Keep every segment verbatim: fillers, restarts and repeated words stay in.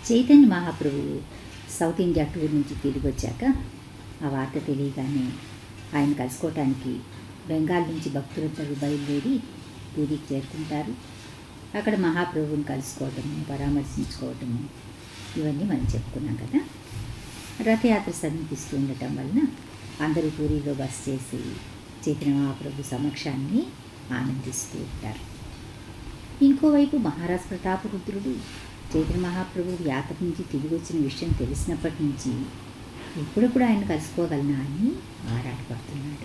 Chaitanya Mahaprabhu south India tour నుంచి తిరిగి వచ్చాక ఆ వార్త తెలియగానే ఆయన కలుసుకోవటానికి బెంగాల్ నుంచి భక్తులందరూ బయలుదేరి పూరికి చేరుకుంటారు. అక్కడ మహాప్రభువుని కలుసుకోవటము, పరామర్శించుకోవటము ఇవన్నీ మనం చెప్పుకున్నాం కదా. రథయాత్ర సమీపిస్తూ ఉండటం వలన అందరూ పూరిలో బస చేసి చైతన్య మహాప్రభు సమక్షాన్ని ఆనందిస్తూ ఉంటారు. ఇంకోవైపు మహారాజ్ ప్రతాపరుద్రుడు చైతన్య మహాప్రభు యాత్ర నుంచి తిరిగి వచ్చిన విషయం తెలిసినప్పటి నుంచి ఎప్పుడెప్పుడు ఆయన కలుసుకోగలనా అని ఆరాటపడుతున్నాడు.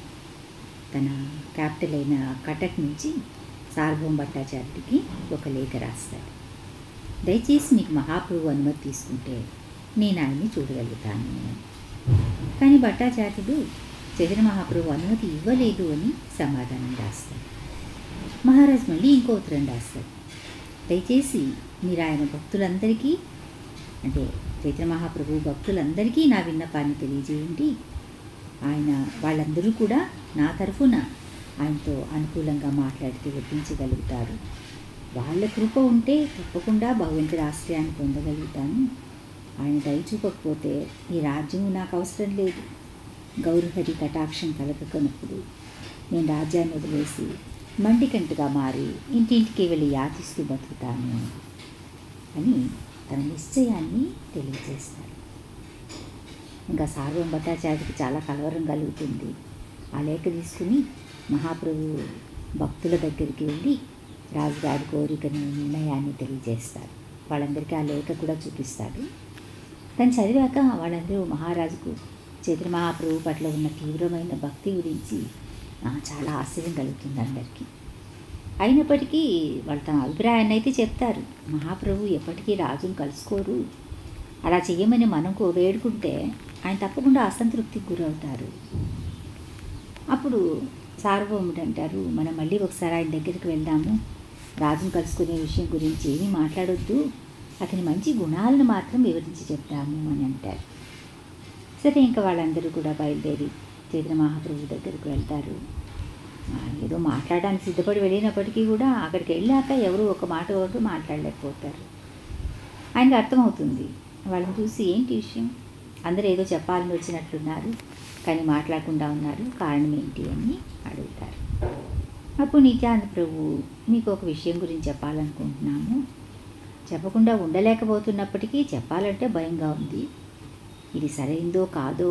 తన క్యాపిటల్ అయిన కటక్ నుంచి సార్వభౌమ భట్టాచార్యుడికి ఒక లేఖ రాస్తాడు. దయచేసి మీకు మహాప్రభు అనుమతి తీసుకుంటే నేను ఆయన్ని చూడగలుగుతాను అని. కానీ భట్టాచార్యుడు చైతన్య మహాప్రభు అనుమతి ఇవ్వలేదు అని సమాధానం రాస్తాడు. మహారాజ్ మళ్ళీ ఇంకో ఉత్తరం రాస్తాడు. దయచేసి మీరు ఆయన భక్తులందరికీ, అంటే చైతన్య మహాప్రభు భక్తులందరికీ నా విన్నపాన్ని తెలియజేయండి. ఆయన వాళ్ళందరూ కూడా నా తరఫున ఆయనతో అనుకూలంగా మాట్లాడితే ఒప్పించగలుగుతారు. వాళ్ళ కృప ఉంటే తప్పకుండా భగవంతుడి ఆశ్రయాన్ని పొందగలుగుతాను. ఆయన దయచూపకపోతే ఈ రాజ్యం నాకు అవసరం లేదు. గౌరహరి కటాక్షం కలగకనప్పుడు నేను రాజ్యాన్ని వదిలేసి మండికంటుగా మారి ఇంటింటికి వెళ్ళి యాచిస్తూ బతుకుతాను అని తన నిశ్చయాన్ని తెలియజేస్తాడు. ఇంకా సార్వభౌమ భట్టాచార్యుడికి చాలా కలవరం కలుగుతుంది. ఆ లేఖ తీసుకుని మహాప్రభు భక్తుల దగ్గరికి వెళ్ళి రాజుగారి కోరికను, నిర్ణయాన్ని తెలియజేస్తారు. వాళ్ళందరికీ ఆ లేఖ కూడా చూపిస్తాడు. తను చదివాక వాళ్ళందరూ మహారాజుకు చైతన్య మహాప్రభు పట్ల ఉన్న తీవ్రమైన భక్తి గురించి చాలా ఆశ్చర్యం కలుగుతుంది అందరికీ. అయినప్పటికీ వాళ్ళు తన అభిప్రాయాన్ని అయితే చెప్తారు. మహాప్రభు ఎప్పటికీ రాజును కలుసుకోరు, అలా చేయమని మనం వేడుకుంటే ఆయన తప్పకుండా అసంతృప్తికి గురవుతారు. అప్పుడు సార్వభౌముడు అంటారు, మనం మళ్ళీ ఒకసారి ఆయన దగ్గరికి వెళ్దాము, రాజును కలుసుకునే విషయం గురించి ఏమీ మాట్లాడొద్దు, అతని మంచి గుణాలను మాత్రం వివరించి చెప్తాము అని అంటారు. సరే, ఇంకా వాళ్ళందరూ కూడా బయలుదేరి చైతన్య మహాప్రభు దగ్గరికి వెళ్తారు. ఏదో మాట్లాడడానికి సిద్ధపడి వెళ్ళినప్పటికీ కూడా అక్కడికి వెళ్ళాక ఎవరు ఒక మాట ఒకటి మాట్లాడలేకపోతారు. ఆయనకు అర్థమవుతుంది. వాళ్ళని చూసి ఏంటి విషయం, అందరూ ఏదో చెప్పాలని వచ్చినట్లున్నారు కానీ మాట్లాడకుండా ఉన్నారు, కారణం ఏంటి అని అడుగుతారు. అప్పుడు నిత్యానంద ప్రభు, మీకు ఒక విషయం గురించి చెప్పాలనుకుంటున్నాము, చెప్పకుండా ఉండలేకపోతున్నప్పటికీ చెప్పాలంటే భయంగా ఉంది. ఇది సరైందో కాదో,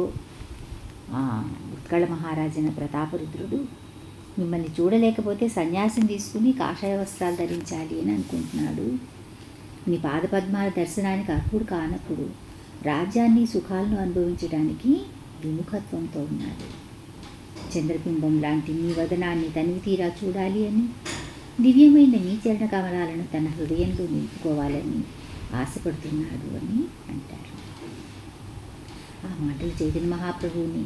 ఉత్కళ మహారాజైన ప్రతాపరుద్రుడు మిమ్మల్ని చూడలేకపోతే సన్యాసం తీసుకుని కాషాయ వస్త్రాలు ధరించాలి అని అనుకుంటున్నాడు. మీ పాదపద్మాల దర్శనానికి అర్హుడు కానప్పుడు రాజ్యాన్ని, సుఖాలను అనుభవించడానికి విముఖత్వంతో ఉన్నాడు. చంద్రబింబం లాంటి మీ వదనాన్ని తనివి తీరా చూడాలి అని, దివ్యమైన మీ చరణ కమలాలను తన హృదయంలో నిలుపుకోవాలని ఆశపడుతున్నాడు అని అంటారు. ఆ మాటలు చైతన్య మహాప్రభువుని,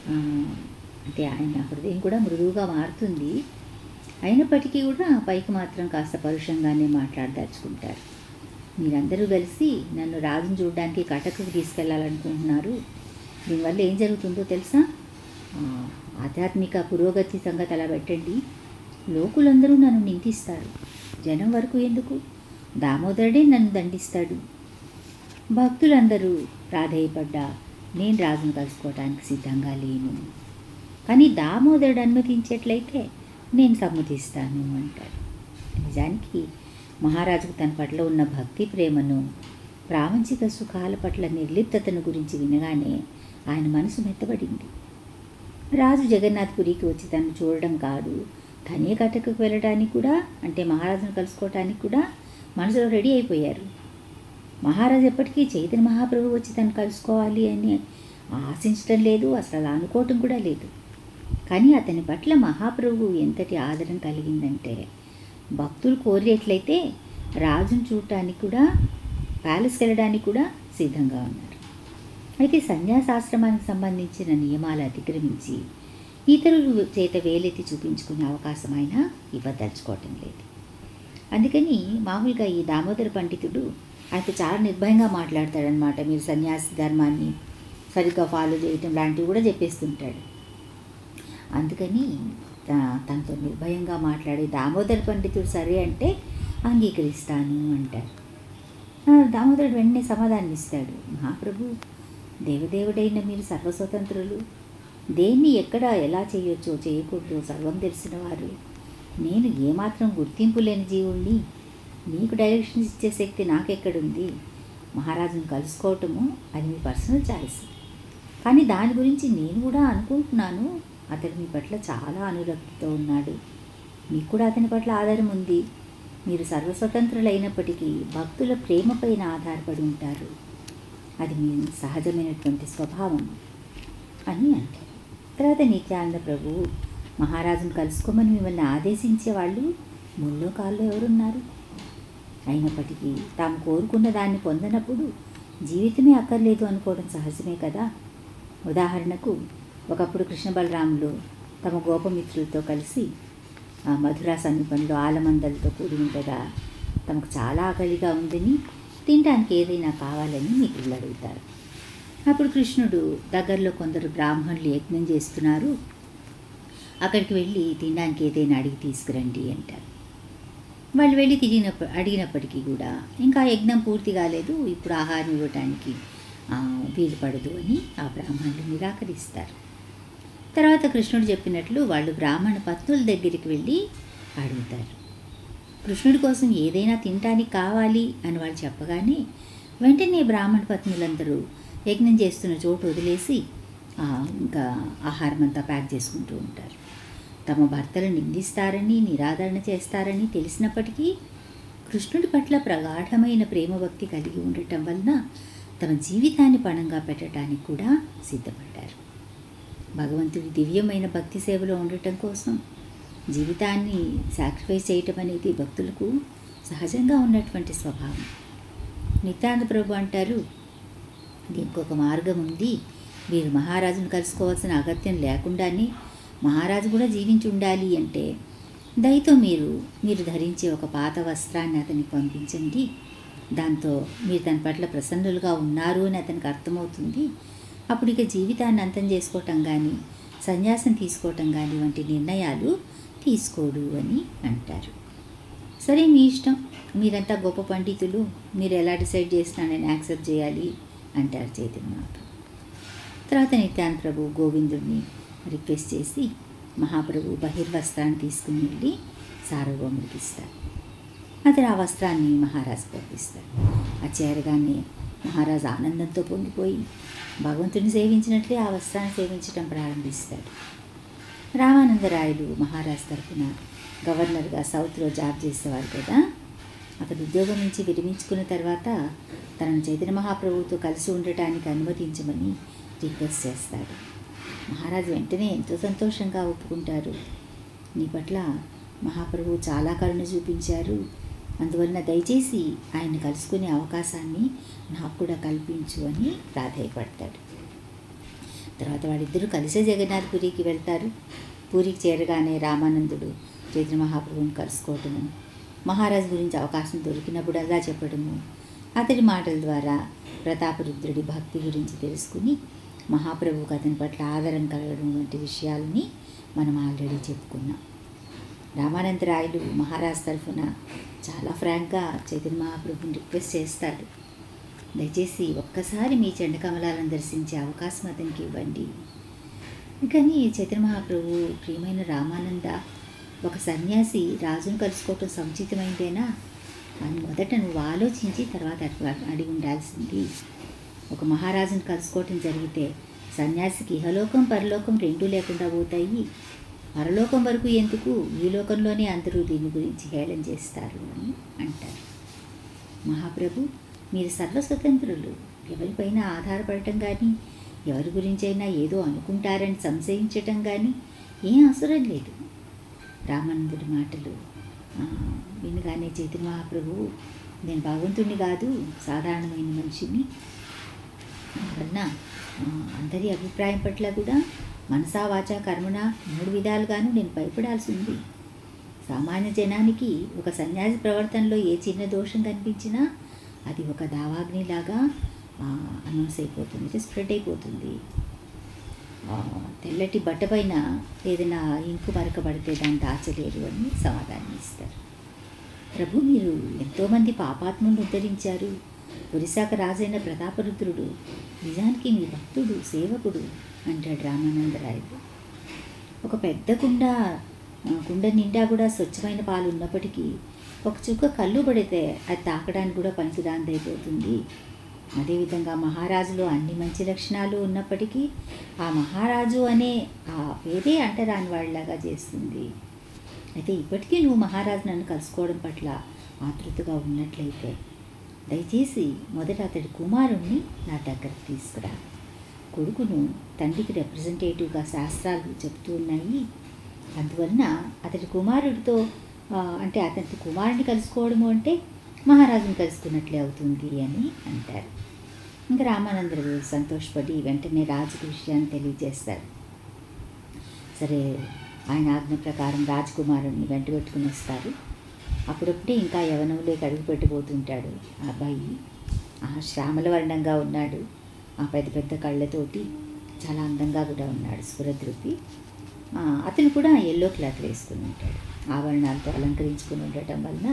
అంటే ఆయన హృదయం కూడా మృదువుగా మారుతుంది. అయినప్పటికీ కూడా పైకి మాత్రం కాస్త పరుషంగానే మాట్లాడదలుచుకుంటారు. మీరందరూ కలిసి నన్ను రాజును చూడడానికి కటక్కు తీసుకెళ్లాలనుకుంటున్నారు. దీనివల్ల ఏం జరుగుతుందో తెలుసా? ఆధ్యాత్మిక పురోగతి సంగతి అలా పెట్టండి. లోకులందరూ నన్ను నిందిస్తారు. జనం వరకు ఎందుకు, దామోదరుడే నన్ను దండిస్తాడు. భక్తులందరూ ప్రాధేయపడ్డా నేను రాజును కలుసుకోవడానికి సిద్ధంగా లేను. కానీ దామోదరుడు అనుమతించేట్లయితే నేను సమ్మతిస్తాను అంటారు. నిజానికి మహారాజుకు తన పట్ల ఉన్న భక్తి ప్రేమను, ప్రాపంచిక సుఖాల పట్ల నిర్లిప్తతను గురించి వినగానే ఆయన మనసు మెత్తబడింది. రాజు జగన్నాథ్పురికి వచ్చి తను చూడడం కాదు, తనే కటక్కు వెళ్ళడానికి కూడా, అంటే మహారాజును కలుసుకోవడానికి కూడా మనసులో రెడీ అయిపోయారు. మహారాజు ఎప్పటికీ చైతన్య మహాప్రభు వచ్చి తను కలుసుకోవాలి అని ఆశించడం లేదు, అసలు అనుకోవటం కూడా లేదు. కానీ అతని పట్ల మహాప్రభు ఎంతటి ఆదరణ కలిగిందంటే, భక్తులు కోరేట్లయితే రాజును చూడటానికి కూడా, ప్యాలెస్కి వెళ్ళడానికి కూడా సిద్ధంగా ఉన్నారు. అయితే సన్యాసాశ్రమానికి సంబంధించిన నియమాలు అతిక్రమించి ఇతరులు చేత వేలెత్తి చూపించుకునే అవకాశం అయినా ఇవ్వదలుచుకోవటం లేదు. అందుకని మామూలుగా ఈ దామోదర పండితుడు ఆయనతో చాలా నిర్భయంగా మాట్లాడతాడనమాట. మీరు సన్యాసి ధర్మాన్ని సరిగ్గా ఫాలో చేయటం లాంటివి కూడా చెప్పేస్తుంటాడు. అందుకని తనతో నిర్భయంగా మాట్లాడే దామోదర పండితుడు సరే అంటే అంగీకరిస్తాను అంటారు. దామోదరుడు వెంటనే సమాధానం ఇస్తాడు, మహాప్రభు, దేవదేవుడైన మీరు సర్వస్వతంత్రులు, దేన్ని ఎక్కడ ఎలా చేయొచ్చో చేయకూడదో సర్వం తెలిసిన వారు. నేను ఏమాత్రం గుర్తింపు లేని జీవుణ్ణి, మీకు డైరెక్షన్స్ ఇచ్చే శక్తి నాకెక్కడుంది? మహారాజును కలుసుకోవటము అది మీ పర్సనల్ చాయిస్. కానీ దాని గురించి నేను కూడా అనుకుంటున్నాను, అతడు మీ పట్ల చాలా అనురక్తితో ఉన్నాడు, మీకు కూడా అతని పట్ల ఆధారం ఉంది. మీరు సర్వస్వతంత్రులైనప్పటికీ భక్తుల ప్రేమపైన ఆధారపడి ఉంటారు, అది మీ సహజమైనటువంటి స్వభావం అని అంటారు. తర్వాత నిత్యానంద ప్రభువు, మహారాజును కలుసుకోమని మిమ్మల్ని ఆదేశించే వాళ్ళు ముల్లోకాల్లో ఎవరున్నారు? అయినప్పటికీ తాము కోరుకున్న దాన్ని పొందనప్పుడు జీవితమే అక్కర్లేదు అనుకోవడం సహజమే కదా. ఉదాహరణకు, ఒకప్పుడు కృష్ణ బలరాములు తమ గోపమిత్రులతో కలిసి ఆ మధురా సమీపంలో ఆలమందలతో కూడి ఉండగా తమకు చాలా ఆకలిగా ఉందని, తినడానికి ఏదైనా కావాలని మిత్రులు అడుగుతారు. అప్పుడు కృష్ణుడు, దగ్గరలో కొందరు బ్రాహ్మణులు యజ్ఞం చేస్తున్నారు, అక్కడికి వెళ్ళి తినడానికి ఏదైనా అడిగి తీసుకురండి అంటారు. వాళ్ళు వెళ్ళి తిరిగినప్ప అడిగినప్పటికీ కూడా ఇంకా యజ్ఞం పూర్తి కాలేదు, ఇప్పుడు ఆహారం ఇవ్వటానికి వీలు పడదు అని ఆ బ్రాహ్మణులు నిరాకరిస్తారు. తర్వాత కృష్ణుడు చెప్పినట్లు వాళ్ళు బ్రాహ్మణ పత్నుల దగ్గరికి వెళ్ళి అడుగుతారు. కృష్ణుడి కోసం ఏదైనా తినటానికి కావాలి అని వాళ్ళు చెప్పగానే వెంటనే బ్రాహ్మణ పత్నులందరూ యజ్ఞం చేస్తున్న చోటు వదిలేసి ఇంకా ఆహారం అంతా ప్యాక్ చేసుకుంటూ ఉంటారు. తమ భర్తలు నిందిస్తారని, నిరాదరణ చేస్తారని తెలిసినప్పటికీ కృష్ణుడి పట్ల ప్రగాఢమైన ప్రేమభక్తి కలిగి ఉండటం వలన తమ జీవితాన్ని పణంగా పెట్టడానికి కూడా సిద్ధపడ్డారు. భగవంతుడి దివ్యమైన భక్తి సేవలో ఉండటం కోసం జీవితాన్ని సాక్రిఫైస్ చేయటం అనేది భక్తులకు సహజంగా ఉన్నటువంటి స్వభావం. నిత్యానంద ప్రభు అంటారు, దీనికి ఒక మార్గం ఉంది. మీరు మహారాజును కలుసుకోవాల్సిన అగత్యం లేకుండానే మహారాజు కూడా జీవించి ఉండాలి అంటే దయతో మీరు మీరు ధరించే ఒక పాత వస్త్రాన్ని అతనికి పంపించండి. దాంతో మీరు తన పట్ల ప్రసన్నులుగా ఉన్నారు అని అతనికి అర్థమవుతుంది. అప్పుడు ఇక జీవితాన్ని అంతం చేసుకోవటం కానీ, సన్యాసం తీసుకోవటం కానీ వంటి నిర్ణయాలు తీసుకోడు అని అంటారు. సరే, మీ ఇష్టం, మీరంతా గొప్ప పండితులు, మీరు ఎలా డిసైడ్ చేసినా నేను యాక్సెప్ట్ చేయాలి అంటారు చైతన్య మహాప్రభు. తర్వాత నిత్యానంద ప్రభు గోవిందుడిని రిక్వెస్ట్ చేసి మహాప్రభు బహిర్వస్త్రాన్ని తీసుకుని వెళ్ళి సార్వభౌముడికి ఇస్తారు. అతను ఆ వస్త్రాన్ని మహారాజు పంపిస్తాడు. ఆ చేరగానే మహారాజు ఆనందంతో పొంగిపోయి భగవంతుని సేవించినట్లే ఆ వస్త్రాన్ని సేవించడం ప్రారంభిస్తాడు. రామానందరాయలు మహారాజు తరఫున గవర్నర్గా సౌత్లో జాబ్ చేసేవారు కదా. అతడు ఉద్యోగం నుంచి విరమించుకున్న తర్వాత తనను చైతన్య మహాప్రభువుతో కలిసి ఉండటానికి అనుమతించమని రిక్వెస్ట్ చేస్తాడు. మహారాజు వెంటనే ఎంతో సంతోషంగా ఒప్పుకుంటారు. నీ పట్ల మహాప్రభువు చాలా కరుణ చూపించారు, అందువలన దయచేసి ఆయన కలుసుకునే అవకాశాన్ని నాకు కూడా కల్పించు అని ప్రాధేయపడతాడు. తర్వాత వాళ్ళిద్దరూ కలిసే జగన్నాథపురికి వెళ్తారు. పూరికి చేరగానే రామానందుడు చైతన్య మహాప్రభువుని కలుసుకోవటము, మహారాజు గురించి అవకాశం దొరికినప్పుడు అలా చెప్పడము, అతడి మాటల ద్వారా ప్రతాపరుద్రుడి భక్తి గురించి తెలుసుకుని మహాప్రభువుకు అతని పట్ల ఆదరం కలగడం వంటి విషయాలని మనం ఆల్రెడీ చెప్పుకున్నాం. రామానందరాయలు మహారాజు తరఫున చాలా ఫ్రాంక్గా చైతన్య మహాప్రభుని రిక్వెస్ట్ చేస్తాడు, దయచేసి ఒక్కసారి మీ చండకమలాలను దర్శించే అవకాశం అతనికి ఇవ్వండి. కానీ చైతన్య మహాప్రభు, ప్రియమైన రామానంద, ఒక సన్యాసి రాజును కలుసుకోవటం సముచితమైందేనా అని మొదట నువ్వు ఆలోచించి తర్వాత అడిగి ఉండాల్సింది. ఒక మహారాజును కలుసుకోవటం జరిగితే సన్యాసికి ఇహలోకం పరలోకం రెండూ లేకుండా పోతాయి. పరలోకం వరకు ఎందుకు, ఈ లోకంలోనే అందరూ దీని గురించి హేళన చేస్తారు అని అంటారు. మహాప్రభు, మీరు సర్వస్వతంత్రులు, ఎవరిపైన ఆధారపడటం కానీ, ఎవరి గురించైనా ఏదో అనుకుంటారని సంశయించటం కానీ ఏం అవసరం లేదు. రామానందుడి మాటలు వినగానే చైతన్య మహాప్రభు, నేను భగవంతుడిని కాదు, సాధారణమైన మనిషిని, అందువలన అందరి అభిప్రాయం పట్ల కూడా మనసా వాచా కర్మణ మూడు విధాలుగాను నేను భయపడాల్సి ఉంది. సామాన్య జనానికి ఒక సన్యాసి ప్రవర్తనలో ఏ చిన్న దోషం కనిపించినా అది ఒక దావాగ్నిలాగా అనౌన్స్ అయిపోతుంది, స్ప్రెడ్ అయిపోతుంది. తెల్లటి బట్ట పైన ఏదైనా ఇంకు మరక పడితే దాన్ని దాచలేరు అని సమాధానం ఇస్తారు. ప్రభు, మీరు ఎంతోమంది పాపాత్ములను ఉద్ధరించారు, ఒరిశాక రాజైన ప్రతాపరుద్రుడు నిజానికి మీ భక్తుడు, సేవకుడు అంటాడు రామానందరాయలు. ఒక పెద్ద కుండ కుండ నిండా కూడా స్వచ్ఛమైన పాలు ఉన్నప్పటికీ ఒక చుక్క కళ్ళు పడితే అది తాకడానికి కూడా పనికిరాందైపోతుంది. అదేవిధంగా మహారాజులో అన్ని మంచి లక్షణాలు ఉన్నప్పటికీ ఆ మహారాజు అనే ఆ పేరే అంటరాని వాళ్ళలాగా చేస్తుంది. అయితే ఇప్పటికీ నువ్వు మహారాజు నన్ను కలుసుకోవడం పట్ల ఆతృతగా ఉన్నట్లయితే దయచేసి మొదట అతడి కుమారుణ్ణి నా దగ్గరకు తీసుకురా. కొడుకును తండ్రికి రిప్రజెంటేటివ్గా శాస్త్రాలు చెప్తూ ఉన్నాయి. అందువలన అతడి కుమారుడితో అంటే అతని కుమారుని కలుసుకోవడము అంటే మహారాజుని కలుసుకున్నట్లే అవుతుంది అని అంటారు. ఇంకా రామానందరావు సంతోషపడి వెంటనే రాజుకు విషయాన్ని తెలియజేస్తారు. సరే, ఆయన ఆజ్ఞ ప్రకారం రాజకుమారుడిని వెంట పెట్టుకుని వస్తారు. అప్పుడప్పుడే ఇంకా యవనంలోకి అడుగు పెట్టిపోతుంటాడు ఆ అబ్బాయి. ఆ శ్యామల వర్ణంగా ఉన్నాడు, ఆ పెద్ద పెద్ద కళ్ళతోటి చాలా అందంగా కూడా ఉన్నాడు స్ఫురద్రూపి. అతను కూడా ఎల్లో క్లాత్ వేసుకుని ఉంటాడు, ఆభరణాలతో అలంకరించుకుని ఉండటం వలన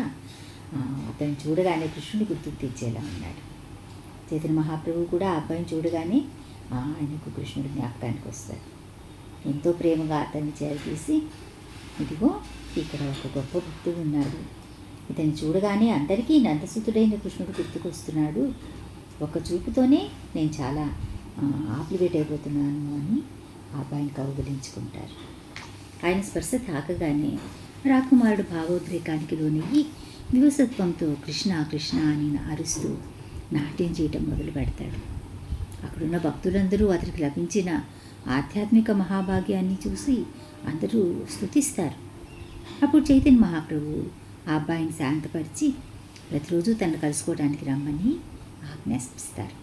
అతను చూడగానే కృష్ణుని గుర్తుకు తెచ్చేలా ఉన్నాడు. చైతన్య మహాప్రభువు కూడా ఆ అబ్బాయిని చూడగానే ఆయనకు కృష్ణుడి జ్ఞాపకానికి వస్తాడు. ఎంతో ప్రేమగా అతన్ని చేరతీసి, ఇదిగో ఇక్కడ ఒక గొప్ప భక్తుడు ఉన్నాడు, ఇతన్ని చూడగానే అందరికీ నందసుతుడైన కృష్ణుడు గుర్తుకొస్తున్నాడు, ఒక చూపుతోనే నేను చాలా ఆప్లివేట్ అయిపోతున్నాను అని ఆ అబ్బాయిని కౌగిలించుకుంటారు. ఆయన స్పర్శ తాకగానే రాకుమారుడు భావోద్రేకానికి లోనయ్యి దివసత్వంతో కృష్ణ కృష్ణ అని అరుస్తూ నాట్యం చేయటం మొదలు పెడతాడు. అక్కడున్న భక్తులందరూ అతనికి లభించిన ఆధ్యాత్మిక మహాభాగ్యాన్ని చూసి అందరూ స్తుతిస్తారు. అప్పుడు చైతన్య మహాప్రభు ఆ అబ్బాయిని శాంతపరిచి ప్రతిరోజు తనను కలుసుకోవడానికి రమ్మని ఆజ్ఞాపిస్తారు.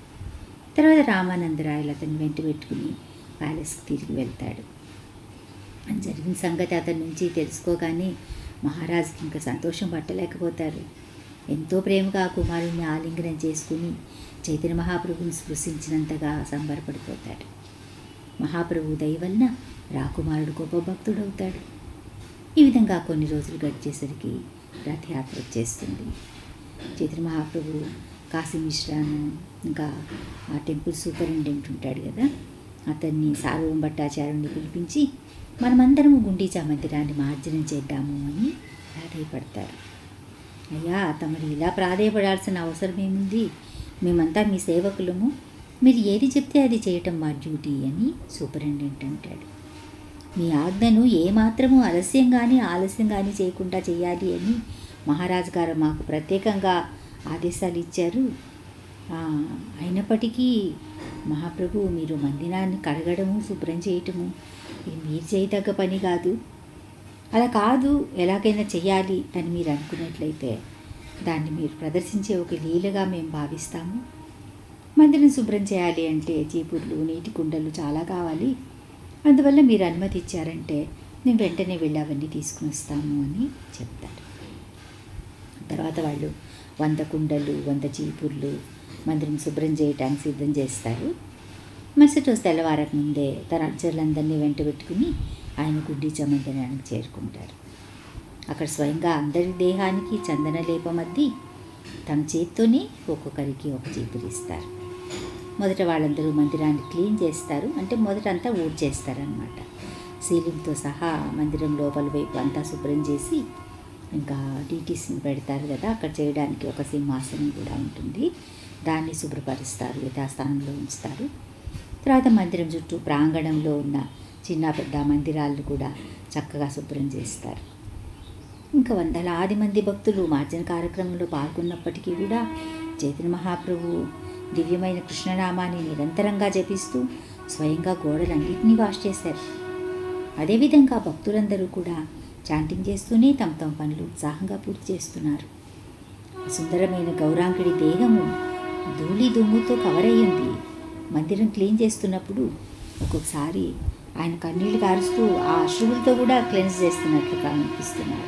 తర్వాత రామానందరాయలు అతన్ని వెంట పెట్టుకుని ప్యాలెస్కి తిరిగి వెళ్తాడు. అని జరిగిన సంగతి అతని నుంచి తెలుసుకోగానే మహారాజుకి ఇంకా సంతోషం పట్టలేకపోతారు. ఎంతో ప్రేమగా ఆ కుమారుణ్ణి ఆలింగనం చేసుకుని చైతన్య మహాప్రభుని స్పృశించినంతగా సంబరపడిపోతాడు. మహాప్రభు దయ వలన రాకుమారుడు గొప్ప భక్తుడవుతాడు. ఈ విధంగా కొన్ని రోజులు గడిచేసరికి రథయాత్ర వచ్చేస్తుంది. చైతన్య మహాప్రభు కాశీ మిశ్రాను ఇంకా ఆ టెంపుల్ సూపరింటెండెంట్ ఉంటాడు కదా, అతన్ని సార్వభౌమ భట్టాచార్యుని పిలిపించి మనమందరము గుండీచా మందిరాన్ని మార్జనం చేద్దాము అని ప్రాధేయపడతారు. అయ్యా, తమరు ఇలా ప్రాధేయపడాల్సిన అవసరం ఏముంది, మేమంతా మీ సేవకులము, మీరు ఏది చెప్తే అది చేయటం మా డ్యూటీ అని సూపరింటెండెంట్ అంటాడు. మీ ఆజ్ఞను ఏమాత్రము ఆలస్యం కానీ ఆలస్యం కానీ చేయకుండా చేయాలి అని మహారాజు గారు మాకు ప్రత్యేకంగా ఆదేశాలు ఇచ్చారు. అయినప్పటికీ మహాప్రభు, మీరు మందిరాన్ని కడగడము శుభ్రం చేయటము మీరు చేయదగ్గ పని కాదు. అలా కాదు, ఎలాగైనా చేయాలి అని మీరు అనుకున్నట్లయితే దాన్ని మీరు ప్రదర్శించే ఒక లీలగా మేము భావిస్తాము. మందిరం శుభ్రం చేయాలి అంటే చీపుర్లు, నీటి కుండలు చాలా కావాలి. అందువల్ల మీరు అనుమతి ఇచ్చారంటే మేము వెంటనే వెళ్ళి అవన్నీ తీసుకుని వస్తాము అని చెప్తారు. తర్వాత వాళ్ళు వంద కుండలు, వంద చీపుర్లు మందిరం శుభ్రం చేయడానికి సిద్ధం చేస్తారు. మరుసటి రోజు తెల్లవారక ముందే తన అర్చర్లందరినీ వెంట పెట్టుకుని ఆయన గుండీచా మందిరానికి చేరుకుంటారు. అక్కడ స్వయంగా అందరి దేహానికి చందన లేపమద్ది తమ చేత్తోనే ఒక్కొక్కరికి ఒక చీపురు ఇస్తారు. మొదట వాళ్ళందరూ మందిరాన్ని క్లీన్ చేస్తారు, అంటే మొదట అంతా ఊడ్ చేస్తారనమాట. సీలింగ్తో సహా మందిరం లోపల వైపు అంతా శుభ్రం చేసి ఇంకా డీటీస్ని పెడతారు కదా, అక్కడ చేయడానికి ఒక సింహాసనం కూడా ఉంటుంది, దాన్ని శుభ్రపరుస్తారు, యథాస్థానంలో ఉంచుతారు. తర్వాత మందిరం చుట్టూ ప్రాంగణంలో ఉన్న చిన్న పెద్ద మందిరాలను కూడా చక్కగా శుభ్రం చేస్తారు. ఇంకా వందలాది మంది భక్తులు మార్జన కార్యక్రమంలో పాల్గొన్నప్పటికీ కూడా చైతన్య మహాప్రభు దివ్యమైన కృష్ణనామాన్ని నిరంతరంగా జపిస్తూ స్వయంగా గోడలన్నింటినీ వాష్ చేశారు. అదేవిధంగా భక్తులందరూ కూడా చాంటింగ్ చేస్తూనే తమ తమ పనులు ఉత్సాహంగా పూర్తి చేస్తున్నారు. సుందరమైన గౌరాంగుడి దేహము ధూళి దుమ్ముతో కవర్ అయ్యింది. మందిరం క్లీన్ చేస్తున్నప్పుడు ఒక్కొక్కసారి ఆయన కన్నీళ్లు కారుస్తూ ఆ అశ్రువులతో కూడా క్లెన్స్ చేస్తున్నట్లుగా అనిపిస్తున్నారు.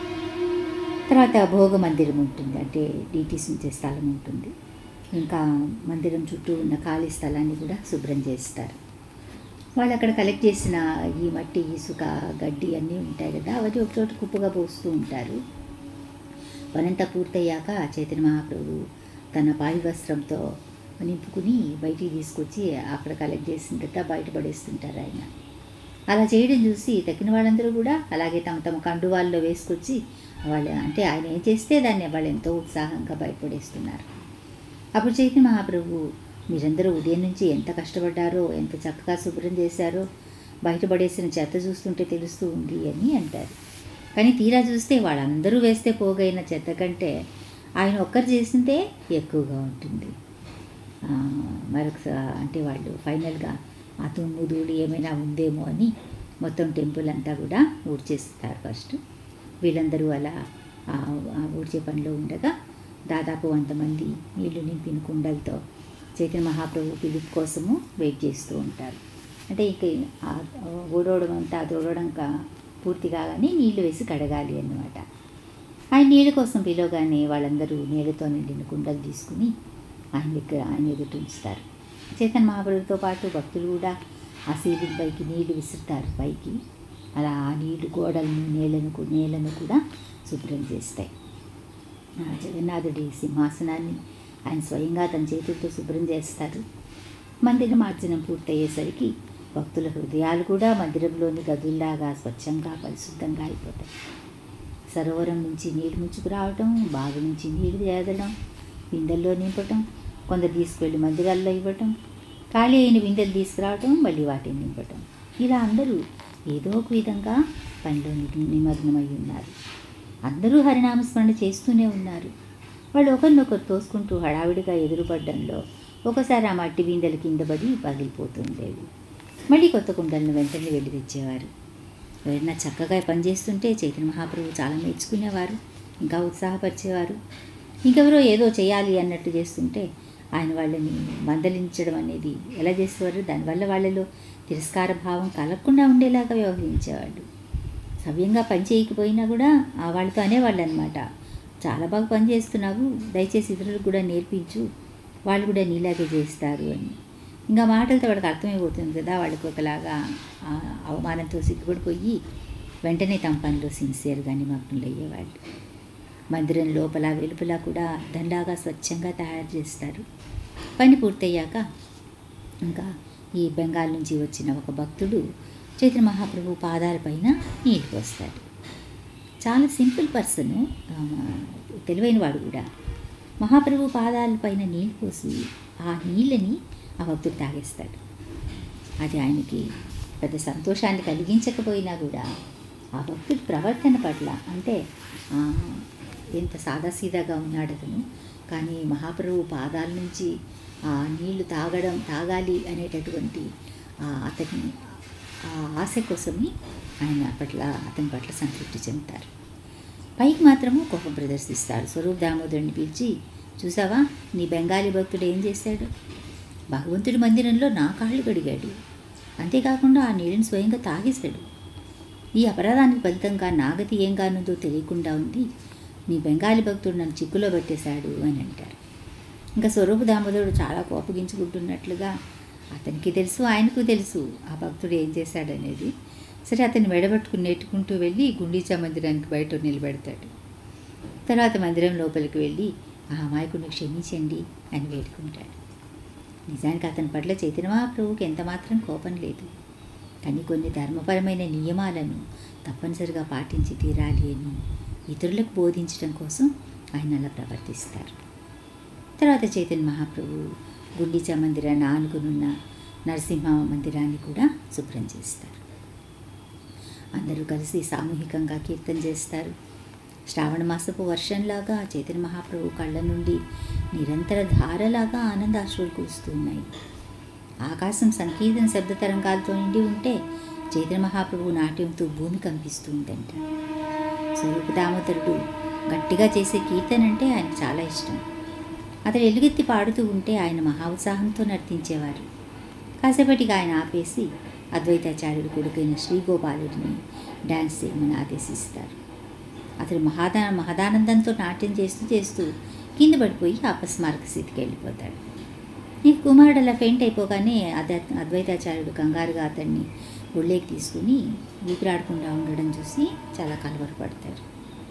తర్వాత భోగ మందిరం ఉంటుంది, అంటే డీటీస్ ఉంచే స్థలం ఉంటుంది. ఇంకా మందిరం చుట్టూ ఉన్న ఖాళీ స్థలాన్ని కూడా శుభ్రం చేస్తారు. వాళ్ళు అక్కడ కలెక్ట్ చేసిన ఈ మట్టి, ఇసుక, గడ్డి అన్నీ ఉంటాయి కదా, అవన్నీ ఒక చోట కుప్పగా పోస్తూ ఉంటారు. పనంతా పూర్తయ్యాక చైతన్య మహాప్రభు తన పాయి వస్త్రంతో నింపుకుని బయటికి తీసుకొచ్చి అక్కడ కలెక్ట్ చేసిన తర్వాత బయటపడేస్తుంటారు ఆయన. అలా చేయడం చూసి తక్కిన వాళ్ళందరూ కూడా అలాగే తమ తమ కండువాల్లో వేసుకొచ్చి వాళ్ళు అంటే ఆయన ఏం చేస్తే దాన్ని వాళ్ళు ఎంతో ఉత్సాహంగా బయటపడేస్తున్నారు. అప్పుడు చైతన్య మహాప్రభు, మీరందరూ ఉదయం నుంచి ఎంత కష్టపడ్డారో, ఎంత చక్కగా శుభ్రం చేశారో, బయటపడేసిన చెత్త చూస్తుంటే తెలుస్తూ ఉంది అని అంటారు. కానీ తీరా చూస్తే వాళ్ళందరూ వేస్తే పోగైన చెత్త కంటే ఆయన ఒక్కరు చేసిందే ఎక్కువగా ఉంటుంది. మరొక అంటే వాళ్ళు ఫైనల్గా ఆ తుమ్ము ధూళి ఏమైనా ఉందేమో అని మొత్తం టెంపుల్ అంతా కూడా ఊడ్చేస్తారు ఫస్ట్. వీళ్ళందరూ అలా ఊడ్చే పనిలో ఉండగా దాదాపు వంద మంది నీళ్లు నింపిన కుండలతో చైతన్య మహాప్రభు పిలుపు కోసము వెయిట్ చేస్తూ ఉంటారు. అంటే ఇక ఊడవడం అంతా దూడవడం పూర్తి కాగానే నీళ్లు వేసి కడగాలి అన్నమాట. ఆయన నీళ్ళ కోసం పిలవగానే వాళ్ళందరూ నీళ్ళతో నిండిన కుండలు తీసుకుని ఆయన దగ్గర ఆయన ఎదుట ఉంచుతారు. చైతన్య మహాప్రభుతో పాటు భక్తులు కూడా ఆ సీలింగ్ పైకి నీళ్లు విసురుతారు పైకి. అలా ఆ నీళ్లు గోడలను నేలను నేలను కూడా శుభ్రం చేస్తాయి. జగన్నాథుడి సింహాసనాన్ని ఆయన స్వయంగా తన చేతులతో శుభ్రం చేస్తారు. మందిర మార్జనం పూర్తయ్యేసరికి భక్తుల హృదయాలు కూడా మందిరంలోని గదుల్లాగా స్వచ్ఛంగా పరిశుద్ధంగా అయిపోతాయి. సరోవరం నుంచి నీళ్లు ముంచుకురావటం, బావి నుంచి నీళ్లు చేదడం, బిందెల్లో నింపటం, కొందరు తీసుకువెళ్ళి మందిరాల్లో ఇవ్వటం, ఖాళీ అయిన బిందెలు తీసుకురావటం, మళ్ళీ వాటిని నింపటం, ఇలా అందరూ ఏదో ఒక విధంగా పనిలో నిమగ్నమై ఉన్నారు. అందరూ హరినామస్మరణ చేస్తూనే ఉన్నారు. వాళ్ళు ఒకరినొకరు తోసుకుంటూ హడావిడిగా ఎదురుపడ్డంలో ఒకసారి ఆ మట్టి బిందెలు కింద పడి పగిలిపోతుండేవి. మళ్ళీ కొత్త కుండలను వెంటనే వెళ్ళి తెచ్చేవారు. ఎవరైనా చక్కగా పనిచేస్తుంటే చైతన్య మహాప్రభు చాలా మెచ్చుకునేవారు, ఇంకా ఉత్సాహపరిచేవారు. ఇంకెవరో ఏదో చేయాలి అన్నట్టు చేస్తుంటే ఆయన వాళ్ళని మందలించడం అనేది ఎలా చేసేవారు, దానివల్ల వాళ్ళలో తిరస్కార భావం కలగకుండా ఉండేలాగా వ్యవహరించేవాళ్ళు. సవ్యంగా పని చేయకపోయినా కూడా వాళ్ళతో అనేవాళ్ళు అనమాట, చాలా బాగా పని చేస్తున్నావు, దయచేసి ఇతరులకు కూడా నేర్పించు, వాళ్ళు కూడా నీలాగే చేస్తారు అని. ఇంకా మాటలతో వాడికి అర్థమైపోతుంది కదా, వాళ్ళకి ఒకలాగా అవమానంతో సిగ్గుపడిపోయి వెంటనే తమ పనిలో సిన్సియర్గా నిమగ్నులు అయ్యేవాళ్ళు. మందిరం లోపల వెలుపల కూడా దండాగా స్వచ్ఛంగా తయారు చేస్తారు. పని పూర్తయ్యాక ఇంకా ఈ బెంగాల్ నుంచి వచ్చిన ఒక భక్తుడు చైతన్య మహాప్రభు పాదాలపైన నీళ్ళు పోస్తాడు. చాలా సింపుల్ పర్సను, తెలివైన వాడు కూడా. మహాప్రభు పాదాలపైన నీళ్ళు పోసి ఆ నీళ్ళని ఆ భక్తుడు తాగేస్తాడు. అది ఆయనకి పెద్ద సంతోషాన్ని కలిగించకపోయినా కూడా ఆ భక్తుడి ప్రవర్తన పట్ల, అంటే ఎంత సాదాసీదాగా ఉన్నాడు అతను, కానీ మహాప్రభు పాదాల నుంచి ఆ నీళ్లు తాగడం తాగాలి అనేటటువంటి అతని ఆ ఆశ కోసమే ఆయన పట్ల అతని పట్ల సంతృప్తి చెందుతారు. పైకి మాత్రము కోపం ప్రదర్శిస్తారు. స్వరూప్ దామోదరుని పిలిచి, చూసావా నీ బెంగాలీ భక్తుడు ఏం చేశాడు, భగవంతుడి మందిరంలో నా కాళ్ళు కడిగాడు, అంతేకాకుండా ఆ నీళ్ళని స్వయంగా తాగేశాడు. ఈ అపరాధానికి ఫలితంగా నాగతి ఏం కానుందో తెలియకుండా ఉంది, నీ బెంగాలీ భక్తుడు నన్ను చిక్కులో పెట్టేశాడు అని అంటారు. ఇంకా స్వరూప దామోదరుడు చాలా కోపగించుకుంటున్నట్లుగా అతనికి తెలుసు, ఆయనకు తెలుసు ఆ భక్తుడు ఏం చేశాడనేది. సరే అతన్ని మెడబట్టుకుని నెట్టుకుంటూ వెళ్ళి గుండీచా మందిరానికి బయట నిలబెడతాడు. తర్వాత మందిరం లోపలికి వెళ్ళి ఆ అమాయకుడిని క్షమించండి అని వేడుకుంటాడు. నిజానికి అతని పట్ల చైతన్య మహాప్రభువుకి ఎంతమాత్రం కోపం లేదు, కానీ కొన్ని ధర్మపరమైన నియమాలను తప్పనిసరిగా పాటించి తీరాలి అని ఇతరులకు బోధించడం కోసం ఆయన అలా ప్రవర్తిస్తారు. తర్వాత చైతన్య మహాప్రభు గుండీచా మందిరాన్ని ఆనుకునున్న నరసింహ మందిరాన్ని కూడా శుభ్రం చేస్తారు. అందరూ కలిసి సామూహికంగా కీర్తన చేస్తారు. శ్రావణ మాసపు వర్షంలాగా చైతన్య మహాప్రభు కళ్ళ నుండి నిరంతర ధారలాగా ఆనందాశ్రువులు కురుస్తున్నాయి. ఆకాశం సంకీర్తన శబ్ద తరంగాలతో నిండి ఉంటే చైతన్య మహాప్రభు నాట్యంతో భూమి కంపిస్తుందంట. స్వరూప దామోదరుడు గట్టిగా చేసే కీర్తన అంటే ఆయనకు చాలా ఇష్టం. అతడు ఎలుగెత్తి పాడుతూ ఉంటే ఆయన మహా ఉత్సాహంతో నర్తించేవారు. కాసేపటికి ఆయన ఆపేసి అద్వైతాచార్యుడు కొడుకైన శ్రీగోపాలుడిని డ్యాన్స్ చేయమని ఆదేశిస్తారు. అతడు మహాదా మహదానందంతో నాట్యం చేస్తూ చేస్తూ కింద పడిపోయి అపస్మారక స్థితికి వెళ్ళిపోతాడు. ఈ కుమారుడు అలా ఫెయింట్ అయిపోగానే అద అద్వైతాచార్యుడు కంగారుగా అతన్ని ఒళ్ళేకి తీసుకుని ఊపిరాడకుండా ఉండడం చూసి చాలా కలవరపడతాడు.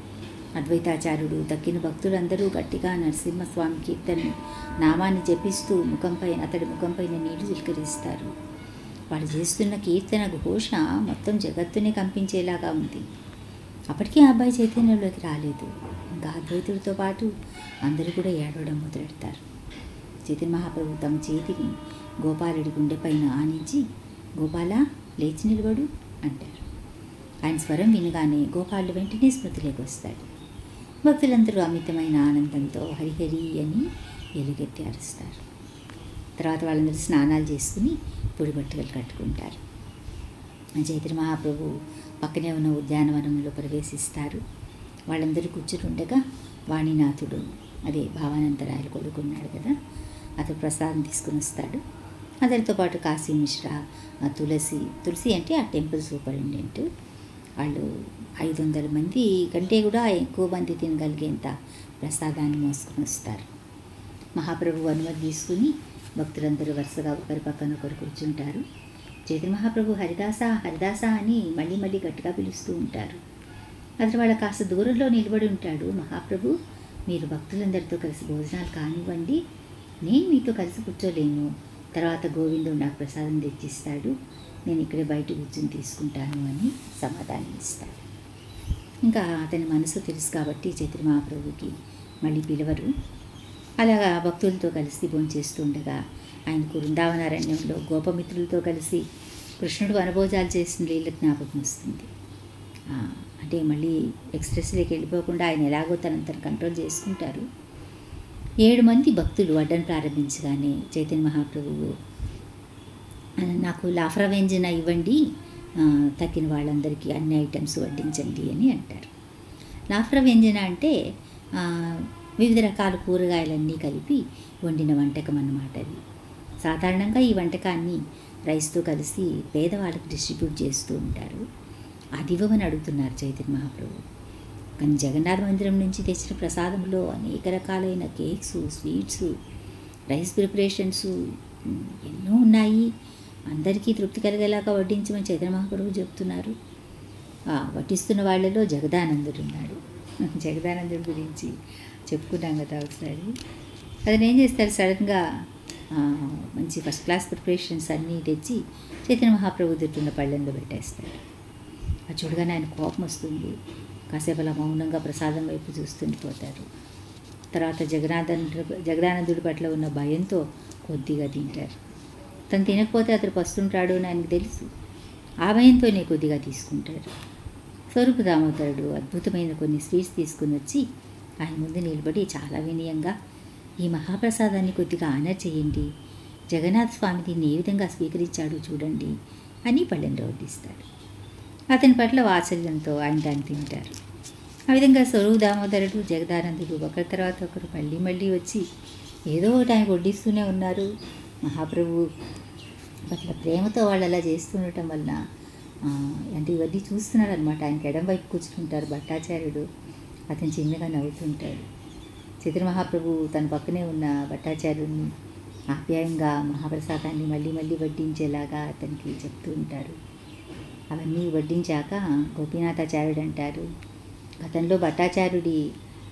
అద్వైతాచార్యుడు తక్కిన భక్తులందరూ గట్టిగా నరసింహస్వామి కీర్తన నామాన్ని జపిస్తూ ముఖంపై అతడి ముఖంపైన నీళ్లు చిలకరిస్తారు. వాళ్ళు చేస్తున్న కీర్తన ఘోష మొత్తం జగత్తునే కంపించేలాగా ఉంది. అప్పటికీ ఆ అబ్బాయి చైతన్యంలోకి రాలేదు. ఇంకా అద్వైతుడితో పాటు అందరూ కూడా ఏడవడం మొదలెడతారు. చైతన్య మహాప్రభు తమ చేతిని గోపాలుడి గుండెపైన ఆనించి, గోపాల లేచి నిలబడు అంటారు. ఆయన స్వరం వినగానే గోపాలుడు వెంటనే స్మృతిలోకి వస్తాడు. భక్తులందరూ అమితమైన ఆనందంతో హరిహరి అని ఎలుగెత్తి అరుస్తారు. తర్వాత వాళ్ళందరూ స్నానాలు చేసుకుని పొడి బట్టలు కట్టుకుంటారు. చైతన్య మహాప్రభు పక్కనే ఉన్న ఉద్యానవనంలో ప్రవేశిస్తారు. వాళ్ళందరూ కూర్చుని ఉండగా వాణినాథుడు, అదే భావానంతరాయలు కొడుకున్నాడు కదా, అతడు ప్రసాదం తీసుకుని వస్తాడు. అతడితో పాటు కాశీ మిశ్రా, తులసి తులసి అంటే ఆ టెంపుల్ సూపరింటెండెంట్, వాళ్ళు ఐదు వందల మంది కంటే కూడా ఎక్కువ మంది తినగలిగేంత ప్రసాదాన్ని మోసుకొని వస్తారు. మహాప్రభు అనుమతి తీసుకుని భక్తులందరూ వరుసగా ఒకరి పక్కన ఒకరు కూర్చుంటారు. చైతన్య మహాప్రభు హరిదాస హరిదాస అని మళ్ళీ మళ్ళీ గట్టిగా పిలుస్తూ ఉంటారు. అతను వాళ్ళ కాస్త దూరంలో నిలబడి ఉంటాడు. మహాప్రభు, మీరు భక్తులందరితో కలిసి భోజనాలు కానివ్వండి, నేను మీతో కలిసి కూర్చోలేను. తర్వాత గోవిందుడు నాకు ప్రసాదం తెచ్చిస్తాడు, నేను ఇక్కడే బయట కూర్చొని తీసుకుంటాను అని సమాధానం ఇస్తాడు. ఇంకా అతని మనసు తెలుసు కాబట్టి చైతన్య మహాప్రభుకి మళ్ళీ పిలవరు. అలాగా భక్తులతో కలిసి భోంచేస్తూ ఉండగా ఆయనకు వృందావనారణ్యంలో గోపమిత్రులతో కలిసి కృష్ణుడు వనభోజాలు చేసిన లీల జ్ఞాపకం వస్తుంది. అంటే మళ్ళీ ఎక్స్ప్రెస్లోకి వెళ్ళిపోకుండా ఆయన ఎలాగో తనంతను కంట్రోల్ చేసుకుంటారు. ఏడు మంది భక్తులు వడ్డను ప్రారంభించగానే చైతన్య మహాప్రభువు, నాకు లాఫ్రా వ్యంజన ఇవ్వండి, తక్కిన వాళ్ళందరికీ అన్ని ఐటమ్స్ వడ్డించండి అని అంటారు. లాఫ్రా వ్యంజన అంటే వివిధ రకాల కూరగాయలన్నీ కలిపి వండిన వంటకం అన్నమాట. అది సాధారణంగా ఈ వంటకాన్ని రైస్తో కలిసి పేదవాళ్ళకి డిస్ట్రిబ్యూట్ చేస్తూ ఉంటారు. అది ఇవ్వమని అడుగుతున్నారు చైతన్య మహాప్రభు. కానీ జగన్నాథ మందిరం నుంచి తెచ్చిన ప్రసాదంలో అనేక రకాలైన కేక్స్, స్వీట్స్, రైస్ ప్రిపరేషన్స్ ఎన్నో ఉన్నాయి. అందరికీ తృప్తి కలిగేలాగా వడ్డించమని చైతన్య మహాప్రభు చెప్తున్నారు. వడ్డిస్తున్న వాళ్ళలో జగదానందుడు ఉన్నాడు. జగదానందుడి గురించి చెప్పుకున్నాం కదా ఒకసారి. అతను ఏం చేస్తారు, సడన్గా మంచి ఫస్ట్ క్లాస్ ప్రిపరేషన్స్ అన్నీ తెచ్చి చైతన్య మహాప్రభు దుట్టున్న పళ్ళెంలో పెట్టేస్తాడు. అది చూడగానే ఆయన కోపం వస్తుంది. కాసేపు అలా మౌనంగా ప్రసాదం వైపు చూస్తుండిపోతారు. తర్వాత జగన్నాథ జగదానందుడి పట్ల ఉన్న భయంతో కొద్దిగా తింటారు. తను తినకపోతే అతను పస్తుంటాడు అని ఆయనకు తెలుసు. ఆ భయంతోనే కొద్దిగా తీసుకుంటారు. స్వరూప దామోదరుడు అద్భుతమైన కొన్ని స్వీట్స్ తీసుకుని వచ్చి ఆయన ముందు నిలబడి చాలా వినయంగా, ఈ మహాప్రసాదాన్ని కొద్దిగా ఆనర్ చేయండి, జగన్నాథ స్వామి దీన్ని ఏ విధంగా స్వీకరించాడు చూడండి అని పళ్ళెంలో వడ్డిస్తాడు. అతని పట్ల వాత్సల్యంతో ఆయన దాన్ని తింటారు. ఆ విధంగా స్వరూప దామోదరుడు, జగదానందుడు ఒకరి తర్వాత ఒకరు మళ్ళీ మళ్ళీ వచ్చి ఏదో ఒకటి ఆయన వడ్డిస్తూనే ఉన్నారు. మహాప్రభు పట్ల ప్రేమతో వాళ్ళు అలా చేస్తుండటం వలన అంటే ఇవన్నీ చూస్తున్నాడు అనమాట. ఆయనకి ఎడం వైపు కూర్చుంటారు భట్టాచార్యుడు, అతను చిన్నగా నవ్వుతుంటాడు. చైతన్య మహాప్రభు తన పక్కనే ఉన్న భట్టాచార్యుడిని ఆప్యాయంగా మహాప్రసాదాన్ని మళ్ళీ మళ్ళీ వడ్డించేలాగా అతనికి చెప్తూ ఉంటారు. అవన్నీ వడ్డించాక గోపీనాథాచార్యుడు అంటారు, గతంలో భట్టాచార్యుడి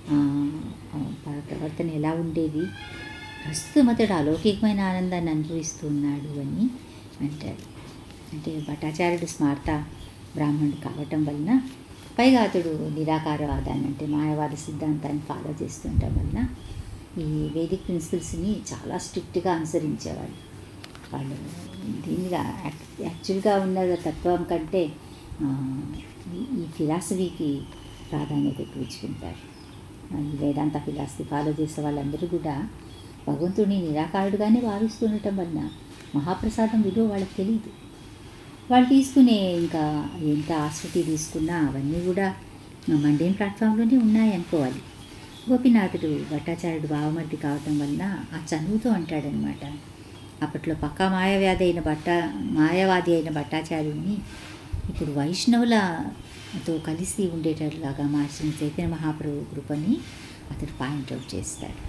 ప్రవర్తన ఎలా ఉండేది, ప్రస్తుతం అతడు అలౌకికమైన ఆనందాన్ని అనుభవిస్తూ ఉన్నాడు అని అంటారు. అంటే భట్టాచార్యుడు స్మార్త బ్రాహ్మణుడు కావటం వలన, పైగా అతడు నిరాకారవాదాన్ని అంటే మాయావాద సిద్ధాంతాన్ని ఫాలో చేస్తుండటం వలన ఈ వేదిక్ ప్రిన్సిపల్స్ని చాలా స్ట్రిక్ట్గా అనుసరించేవాళ్ళు. వాళ్ళు దీనిగా యాక్చువల్గా ఉన్న తత్వం కంటే ఈ ఫిలాసఫీకి ప్రాధాన్యత ఎక్కువ ఇచ్చుకుంటారు. ఈ వేదాంత ఫిలాసఫీ ఫాలో చేసే వాళ్ళందరూ కూడా భగవంతుడిని నిరాకారుడుగానే భావిస్తుండటం వలన మహాప్రసాదం విలువ వాళ్ళకి తెలియదు. వాళ్ళు తీసుకునే ఇంకా ఎంత ఆస్వతి తీసుకున్నా అవన్నీ కూడా మండేన్ ప్లాట్ఫామ్లోనే ఉన్నాయి అనుకోవాలి. గోపీనాథుడు భట్టాచార్యుడు భావమర్ది కావటం వలన ఆ చనువుతో అంటాడనమాట, అప్పట్లో పక్కా మాయావాది అయిన భట్ట మాయావాది అయిన భట్టాచార్యుడిని ఇప్పుడు వైష్ణవులతో కలిసి ఉండేటట్లాగా మార్చిన చైతన్య మహాప్రభు కృపని అతడు పాయింట్అవుట్ చేస్తాడు.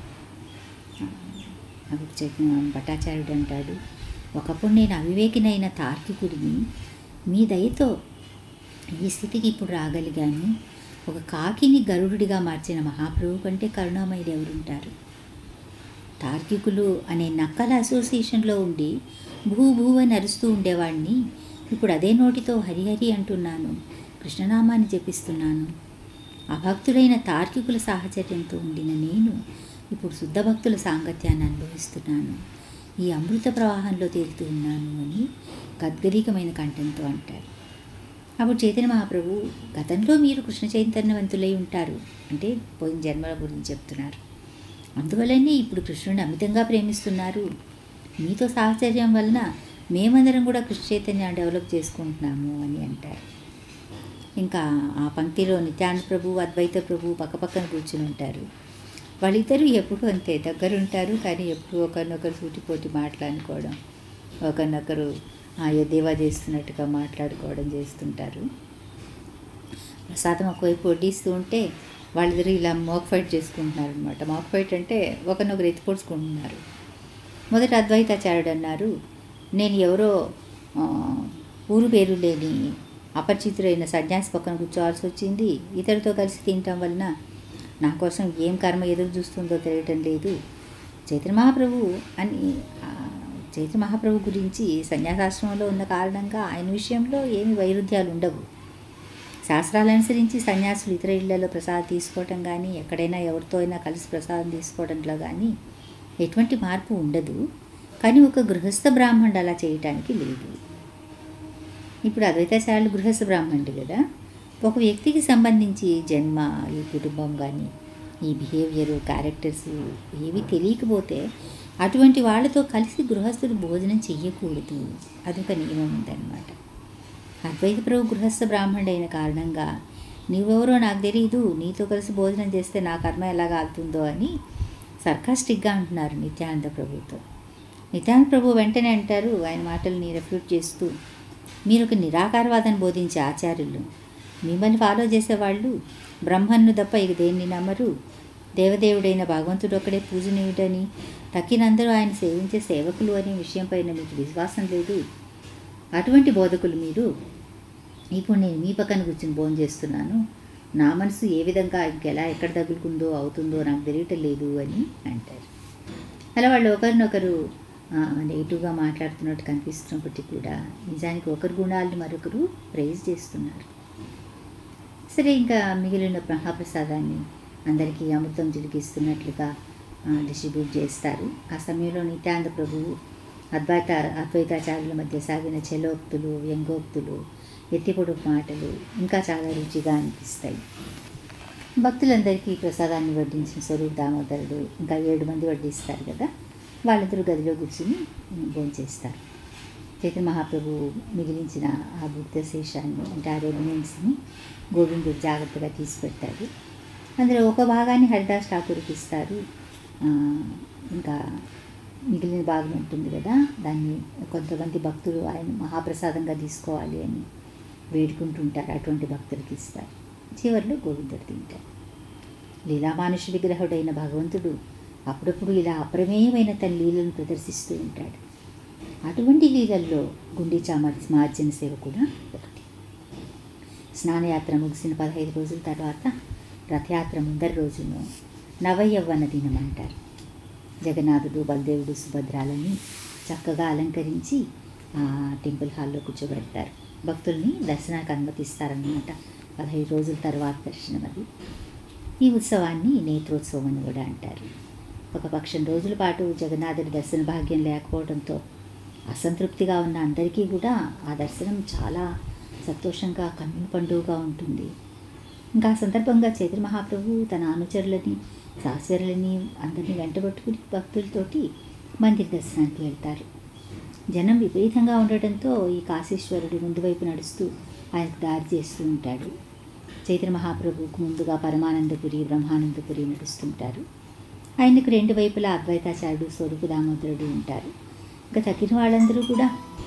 అప్పుడు చైతన్య భట్టాచార్యుడు అంటాడు, ఒకప్పుడు నేను అవివేకినైన తార్కికుడిని, మీ దయతో ఈ స్థితికి ఇప్పుడు రాగలిగాను. ఒక కాకిని గరుడుడిగా మార్చిన మహాప్రభు కంటే కరుణామయులు ఎవరుంటారు? తార్కికులు అనే నక్కల అసోసియేషన్లో ఉండి భూ భూ అని అరుస్తూ ఉండేవాడిని ఇప్పుడు అదే నోటితో హరిహరి అంటున్నాను, కృష్ణనామాన్ని జపిస్తున్నాను. అభక్తులైన తార్కికుల సాహచర్యంతో ఉండిన నేను ఇప్పుడు శుద్ధ భక్తుల సాంగత్యాన్ని అనుభవిస్తున్నాను. ఈ అమృత ప్రవాహంలో తేలుతూ ఉన్నాను అని గద్గదీకమైన కంఠంతో అంటారు. అప్పుడు చైతన్య మహాప్రభు, గతంలో మీరు కృష్ణ చైతన్యవంతులై ఉంటారు అంటే పోయిన జన్మల గురించి చెప్తున్నారు. అందువల్లనే ఇప్పుడు కృష్ణుడిని అమితంగా ప్రేమిస్తున్నారు. మీతో సాహచర్యం వలన మేమందరం కూడా కృష్ణ చైతన్యాన్ని డెవలప్ చేసుకుంటున్నాము అని అంటారు. ఇంకా ఆ పంక్తిలో నిత్యానంద ప్రభు, అద్వైత ప్రభు పక్కపక్కన కూర్చుని ఉంటారు. వాళ్ళిద్దరూ ఎప్పుడు అంతే దగ్గరుంటారు, కానీ ఎప్పుడు ఒకరినొకరు సూటిపోటి మాట్లాడుకోవడం, ఒకరినొకరు దేవా చేస్తున్నట్టుగా మాట్లాడుకోవడం చేస్తుంటారు. ప్రసాదం ఒకవైపు వడ్డిస్తూ ఉంటే వాళ్ళిద్దరూ ఇలా మోక్ ఫైట్ చేసుకుంటున్నారు అనమాట. మోక్ ఫైట్ అంటే ఒకరినొకరు ఎత్తిపొడుచుకుంటున్నారు. మొదట అద్వైతాచార్యుడు అన్నారు, నేను ఎవరో ఊరు పేరు లేని అపరిచితుడైన సన్యాసి పక్కన కూర్చోవాల్సి వచ్చింది. ఇతరులతో కలిసి తినటం వలన నా కోసం ఏం కర్మ ఎదురు చూస్తుందో తెలియటం లేదు. చైతన్య మహాప్రభు అని చైతన్య మహాప్రభు గురించి సన్యాసాశ్రమంలో ఉన్న కారణంగా ఆయన విషయంలో ఏమి వైరుధ్యాలు ఉండవు. శాస్త్రాలు అనుసరించి సన్యాసులు ఇతర ఇళ్లలో ప్రసాదం తీసుకోవటం కానీ, ఎక్కడైనా ఎవరితో అయినా కలిసి ప్రసాదం తీసుకోవడంలో కానీ ఎటువంటి మార్పు ఉండదు. కానీ ఒక గృహస్థ బ్రాహ్మణుడు అలా చేయటానికి లేదు. ఇప్పుడు అద్వైతాచార్యులు గృహస్థ బ్రాహ్మణుడు కదా. ఒక వ్యక్తికి సంబంధించి జన్మ, ఈ కుటుంబం కానీ, ఈ బిహేవియరు, క్యారెక్టర్స్ ఏవి తెలియకపోతే అటువంటి వాళ్ళతో కలిసి గృహస్థుడు భోజనం చెయ్యకూడదు. అదొక నియమం ఉందన్నమాట. అద్వైత ప్రభు గృహస్థ బ్రాహ్మణుడు అయిన కారణంగా నీవెవరో నాకు తెలియదు, నీతో కలిసి భోజనం చేస్తే నా కర్మ ఎలా కాలుతుందో అని సర్కాస్టిక్గా అంటున్నారు నిత్యానంద ప్రభుతో. నిత్యానంద ప్రభు వెంటనే అంటారు, ఆయన మాటల్ని రెఫ్యూట్ చేస్తూ, మీరు ఒక నిరాకారవాదాన్ని బోధించే ఆచార్యులు, మిమ్మల్ని ఫాలో చేసేవాళ్ళు బ్రహ్మన్ను తప్ప ఇక దేన్ని నమ్మరు. దేవదేవుడైన భగవంతుడు ఒక్కడే పూజనీయుడని, తక్కినందరూ ఆయన సేవించే సేవకులు అనే విషయం పైన మీకు విశ్వాసం లేదు. అటువంటి బోధకులు మీరు. ఇప్పుడు నేను మీ పక్కన కూర్చొని భోజనం చేస్తున్నాను, నా మనసు ఏ విధంగా ఇంకెలా ఎక్కడ తగులుకుందో అవుతుందో నాకు తెలియటం లేదు అని అంటారు. అలా వాళ్ళు ఒకరినొకరు నెగిటివ్గా మాట్లాడుతున్నట్టు కనిపిస్తున్నప్పటికీ కూడా నిజానికి ఒకరి గుణాలను మరొకరు ప్రైజ్ చేస్తున్నారు. సరే, ఇంకా మిగిలిన మహాప్రసాదాన్ని అందరికీ అమృతం చిలికిస్తున్నట్లుగా డిస్ట్రిబ్యూట్ చేస్తారు. ఆ సమయంలో నిత్యానంద ప్రభువు అద్వైత అద్వైతాచార్యుల మధ్య సాగిన చెలోక్తులు, వ్యంగోక్తులు, ఎత్తిపొడుపు మాటలు ఇంకా చాలా రుచిగా అనిపిస్తాయి. భక్తులందరికీ ప్రసాదాన్ని వడ్డించిన స్వరూప్ దామోదరుడు ఇంకా ఏడు మంది వడ్డిస్తారు కదా, వాళ్ళిద్దరూ గదిలో కూర్చుని భోంచేస్తారు. చైతన్య మహాప్రభు మిగిలించిన ఆ బుద్ధశేషాన్ని అంటే ఆ రెమినెంట్స్ని గోవిందుడు జాగ్రత్తగా తీసి పెడతాడు. అందులో ఒక భాగాన్ని హరిదాస్ ఠాకూర్కి ఇస్తారు. ఇంకా మిగిలిన భాగం ఉంటుంది కదా, దాన్ని కొంతమంది భక్తులు ఆయన మహాప్రసాదంగా తీసుకోవాలి అని వేడుకుంటుంటారు, అటువంటి భక్తులకి ఇస్తారు. చివరిలో గోవిందుడు తింటారు. లీలామానుష విగ్రహుడైన భగవంతుడు అప్పుడప్పుడు ఇలా అప్రమేయమైన తన లీలను ప్రదర్శిస్తూ ఉంటాడు. అటువంటి లీలల్లో గుండీచా మార్జన సేవ కూడా ఒకటి. స్నానయాత్ర ముగిసిన పదహైదు రోజుల తర్వాత రథయాత్ర ముందరి రోజును నవయవ్వన దినం అంటారు. జగన్నాథుడు, బలదేవుడు, సుభద్రాలని చక్కగా అలంకరించి ఆ టెంపుల్ హాల్లో కూర్చోబెడతారు. భక్తుల్ని దర్శనానికి అనుమతిస్తారన్నమాట. పదహైదు రోజుల తర్వాత దర్శనం అది. ఈ ఉత్సవాన్ని నేత్రోత్సవం అని కూడా అంటారు. ఒక పక్షం రోజుల పాటు జగన్నాథుడి దర్శన భాగ్యం లేకపోవడంతో అసంతృప్తిగా ఉన్న అందరికీ కూడా ఆ దర్శనం చాలా సంతోషంగా కన్నుల పండుగగా ఉంటుంది. ఇంకా ఆ సందర్భంగా చైతన్య మహాప్రభు తన అనుచరులని, శాస్త్రులని అందరినీ వెంటబట్టుకుని భక్తులతోటి మందిర దర్శనానికి వెళ్తారు. జనం విపరీతంగా ఉండటంతో ఈ కాశీశ్వరుడు ముందు వైపు నడుస్తూ ఆయనకు దారి చేస్తూ ఉంటాడు. చైతన్య మహాప్రభువుకు ముందుగా పరమానందపురి, బ్రహ్మానందపురి నడుస్తుంటారు. ఆయనకు రెండు వైపులా అద్వైతాచార్యుడు, స్వరూప దామోదరుడు ఉంటారు. ఇంకా తగ్గిన వాళ్ళందరూ కూడా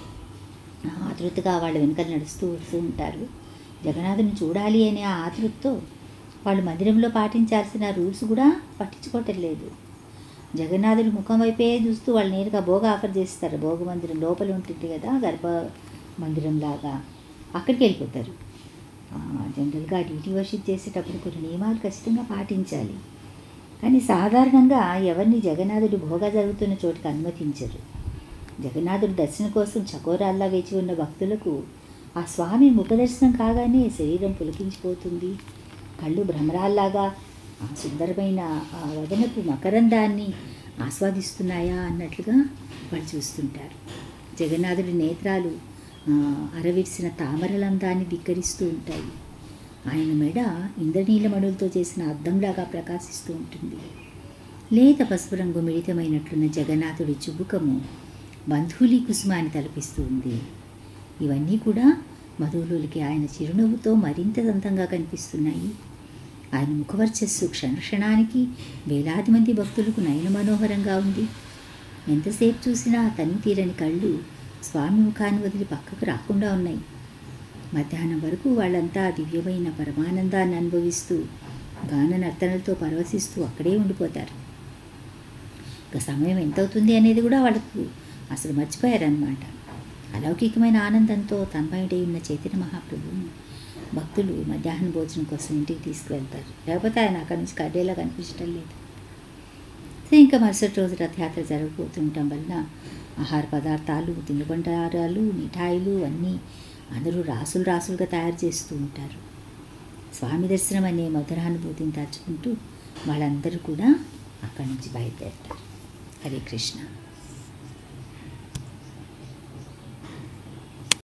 ఆతృతగా వాళ్ళ వెనుకలు నడుస్తూ వస్తూ ఉంటారు. జగన్నాథుని చూడాలి అనే ఆ ఆతృతతో వాళ్ళు మందిరంలో పాటించాల్సిన రూల్స్ కూడా పట్టించుకోవటం లేదు. జగన్నాథుడి ముఖం వైపే చూస్తూ వాళ్ళు నేరుగా భోగ ఆఫర్ చేస్తారు. భోగ మందిరం లోపల ఉంటుంది కదా, గర్భ మందిరం లాగా, అక్కడికి వెళ్ళిపోతారు. జనరల్గా డ్యూటీ వర్షిప్ చేసేటప్పుడు కొన్ని నియమాలు ఖచ్చితంగా పాటించాలి. కానీ సాధారణంగా ఎవరిని జగన్నాథుడు భోగా జరుగుతున్న చోటుకి అనుమతించరు. జగన్నాథుడు దర్శనం కోసం చకోరాల్లా వేచి ఉన్న భక్తులకు ఆ స్వామి ముఖదర్శనం కాగానే శరీరం పులకించిపోతుంది. కళ్ళు భ్రమరాల్లాగా ఆ సుందరమైన ఆ వదనపు మకరందాన్ని ఆస్వాదిస్తున్నాయా అన్నట్లుగా వాళ్ళు చూస్తుంటారు. జగన్నాథుడి నేత్రాలు అరవిరిసిన తామరలందాన్ని ధిక్కరిస్తూ ఉంటాయి. ఆయన మెడ ఇంద్రనీలమణులతో చేసిన అద్దంలాగా ప్రకాశిస్తూ ఉంటుంది. లేత పసుపు రంగు మిళితమైనట్లున్న జగన్నాథుడి చుబుకము బంధువులి కుసుమాన్ని తలపిస్తూ ఉంది. ఇవన్నీ కూడా మధువులకి ఆయన చిరునవ్వుతో మరింత దంతంగా కనిపిస్తున్నాయి. ఆయన ముఖవర్చస్సు క్షణక్షణానికి వేలాది మంది భక్తులకు నయన మనోహరంగా ఉంది. ఎంతసేపు చూసినా తనివి తీరని కళ్ళు స్వామి ముఖాన్ని వదిలి పక్కకు రాకుండా ఉన్నాయి. మధ్యాహ్నం వరకు వాళ్ళంతా దివ్యమైన పరమానందాన్ని అనుభవిస్తూ గాన నర్తనలతో పరవశిస్తూ అక్కడే ఉండిపోతారు. ఇక సమయం ఎంతవుతుంది అనేది కూడా వాళ్ళకు అసలు మర్చిపోయారన్నమాట. అలౌకికమైన ఆనందంతో తన్మయుడై ఉన్న చైతన్య మహాప్రభువును భక్తులు మధ్యాహ్న భోజనం కోసం ఇంటికి తీసుకువెళ్తారు. లేకపోతే ఆయన అక్కడి నుంచి కడ్డేలా కనిపించడం లేదు. ఇంకా మరుసటి రోజు రథయాత్ర జరగబోతుండటం వలన ఆహార పదార్థాలు, తినుబండారాలు, మిఠాయిలు అన్నీ అందరూ రాసులు రాసులుగా తయారు చేస్తూ ఉంటారు. స్వామి దర్శనం అనే మధురానుభూతిని తలుచుకుంటూ వాళ్ళందరూ కూడా అక్కడి నుంచి బయలుదేరుతారు. హరే కృష్ణ.